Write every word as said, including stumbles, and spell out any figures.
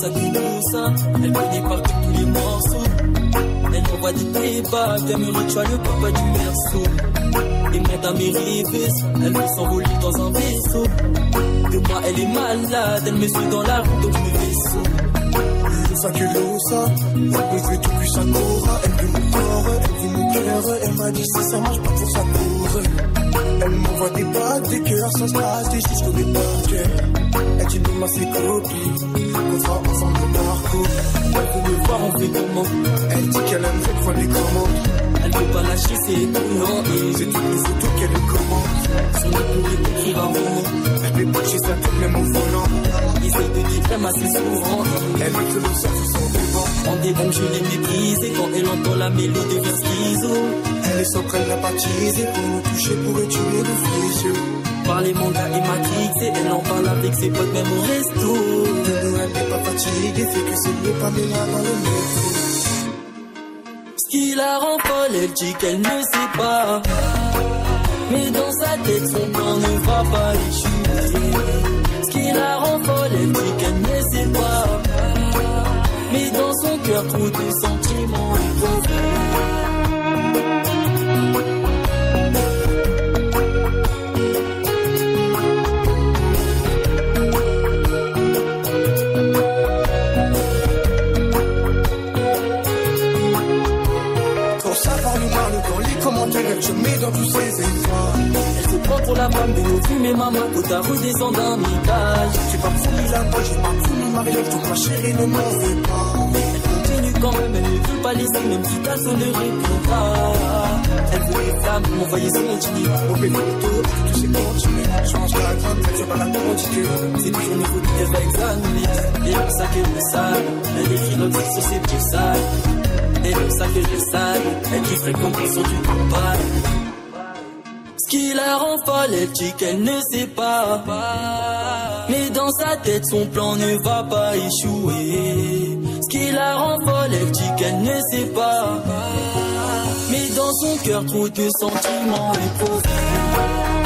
ça qui nous ça. Elle connaît par cœur tous les morceaux. Elle m'envoie des débats, elle me reçoit le papa du berceau. Et monte à mes rêves, elle veut s'envoler dans un vaisseau. De moi elle est malade, elle me suit dans la route donc je me vaisseau. Ça que l'eau ça, elle me fait tout puis ça court. Elle veut mon corps, elle veut mon cœur. Elle m'a dit si ça marche pas pour ça court. Elle m'envoie des bagues, des cœurs sans stratégie, je connais par cœur. Elle dit nous ma c'est copie, on fera ensemble le parcours. Elle veut me voir, on fait comment. Elle dit qu'elle aime cette fois les commandes. Elle veut pas lâcher ses étonnant. Et c'est toutes les photos qu'elle me commande. Son nom pourrait écrire un roman. Elle fait pas chez sa tête même au volant. Essaye de dire qu'elle assez souvent. Elle veut que le sang se sente vivant. En débat je l'ai méprisée. Quand elle entend la mélodie devient schizo. Elle est sans prenne la baptisée. Pour nous toucher, pour tuer le fléau. Par les mangas et Matrix, et elle en parle avec ses potes même au resto. De nous elle n'est pas fatiguée, fait que c'est mieux pas mais là dans le métro. Ce qui la rend folle, elle dit qu'elle ne sait pas. Mais dans sa tête son plan ne va pas échouer. Ce qui la rend folle, elle dit qu'elle ne sait pas. Mais dans son cœur trop de sentiments éprouvés. Je mets dans tous ses efforts. Elle se prend pour la femme de nos vues, mais maman, faut ta redescendre d'un étage. J'ai pas promis la poche, j'ai pas promis ma rêve, donc ma chérie ne m'en veut pas. Elle continue quand même, elle ne veut pas laisser, même si ta son ne répond pas. Elle veut les flammes pour m'envoyer son continue. Au pélo autour, tous ces continues. Change la grande, elle se bat la quantité. C'est toujours niveau qui va examiner. Et comme ça qu'elle me sale, elle écrit notre vie sur ses petits salles. Et comme ça que je sale, elle kifferait comme son du combat. Ce qui la rend folle, elle dit qu'elle ne sait pas. Mais dans sa tête, son plan ne va pas échouer. Ce qui la rend folle, elle dit qu'elle ne sait pas. Mais dans son cœur, trop de sentiments éprouvés.